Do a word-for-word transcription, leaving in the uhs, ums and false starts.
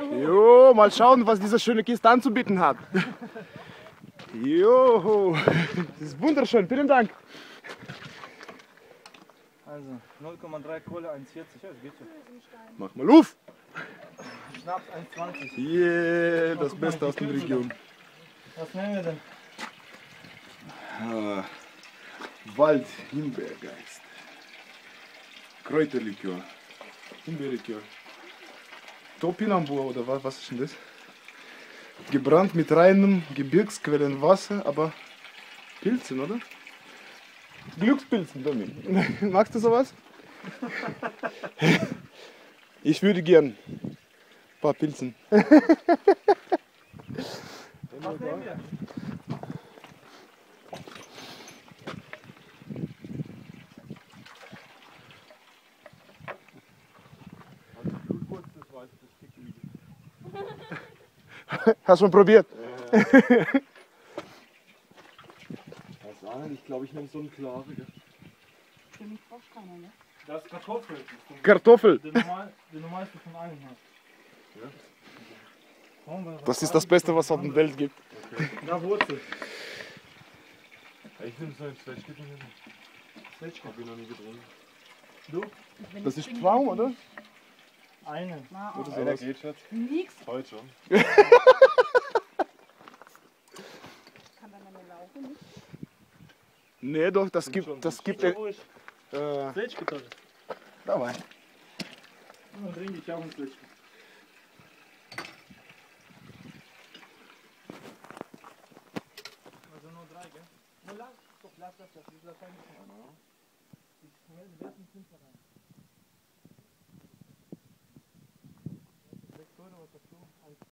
Jo, mal schauen, was diese schöne Kiste anzubieten hat. Jo, das ist wunderschön, vielen Dank. Also null Komma drei Kohle, eins Komma vierzig, ja, das geht schon. Mach mal auf. Schnaps eins Komma zwanzig. Yeah, das Beste aus der Region. Was nehmen wir denn? Ah, Wald, Himbeergeist. Kräuterlikör. Himbeerlikör. Topinambur oder was, was ist denn das? Gebrannt mit reinem Gebirgsquellenwasser, aber Pilzen, oder? Glückspilzen, Domin. Magst du sowas? Ich würde gern ein paar Pilzen. Was nehmen wir? Hast du schon probiert? Was sagen? Ich glaube, ich nehme so einen klaren. Für mich brauchst du keiner, ne? Das ist Kartoffel. Kartoffel. Die, normal, die normalste von allen hast. Ja? Das ist das Beste, was es auf der Welt gibt. Okay. Na, Wurzel. Ich nehme so einen Zwetschge. Zwetschge habe ich noch nie getrunken. Du? Das ist Pflaume, oder? Eine. Na, Oder oh. Einer sowas. geht, Schatz. Nix. Heute schon. Kann dann eine Laufe nicht. Nee, doch, das Sind gibt, schon das gibt, So, äh, Zwetschge-Kartoffel. dabei. Dann trinke ich auch ein Zwetschge. Also nur drei, gell? Na, lass, doch, lass das, das ist wahrscheinlich. Ich melde, wir sind fünf rein. sechs Euro, was dazu?